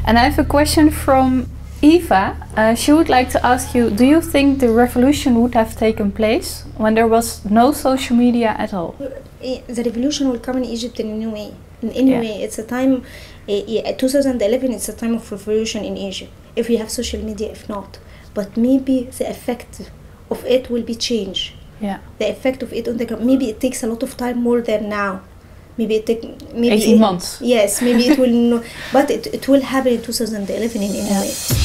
And I have a question from Eva. She would like to ask you, do you think the revolution would have taken place when there was no social media at all? The revolution will come in Egypt in a new way. In any way, it's a time, 2011, it's a time of revolution in Egypt. If we have social media, if not. But maybe the effect of it will be changed. Yeah. The effect of it on the ground, maybe it takes a lot of time more than now. Maybe it takes 18 months. Yes, maybe it will, but it will happen in 2011 in any way.